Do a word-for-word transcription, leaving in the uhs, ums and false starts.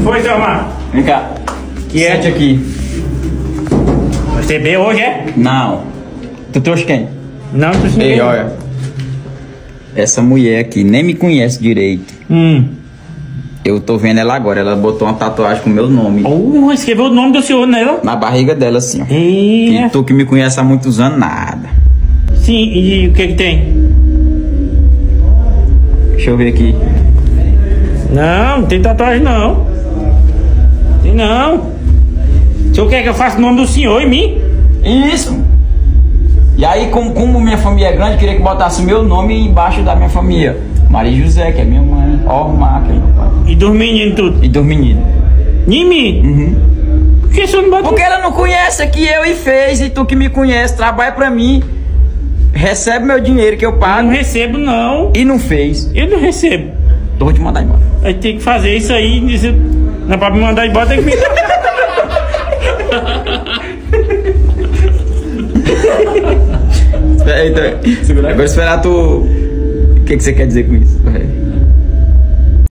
Foi, seu Amar? Vem cá. Que é? Sente aqui. Você bem hoje, é? Não. Tu trouxe quem? Não, tu Ei, olha. Essa mulher aqui nem me conhece direito. Hum. Eu tô vendo ela agora. Ela botou uma tatuagem com o meu nome. Oh, escreveu o nome do senhor nela? Na barriga dela, assim, ó. E... E tu que me conhece há muitos anos, nada. Sim, e o que que tem? Deixa eu ver aqui. Não, não tem tatuagem não. Tem não. O senhor quer que eu faça o nome do senhor em mim? Isso. E aí, como, como minha família é grande, eu queria que botasse o meu nome embaixo da minha família. Maria José, que é minha mãe. Ó, o Mar, que é meu pai. E dos meninos tudo? E dos meninos. Em mim? Uhum. Por que o senhor não bota? Porque ela não conhece aqui, eu e fez. E tu que me conhece, trabalha pra mim. Recebe meu dinheiro que eu Eu pago. não recebo não. E não fez. Eu não recebo. Então vou te mandar embora. Aí tem que fazer isso aí. Isso... Não é pra me mandar embora, tem que me... Espera aí, então. Agora esperar tu... O que, que você quer dizer com isso?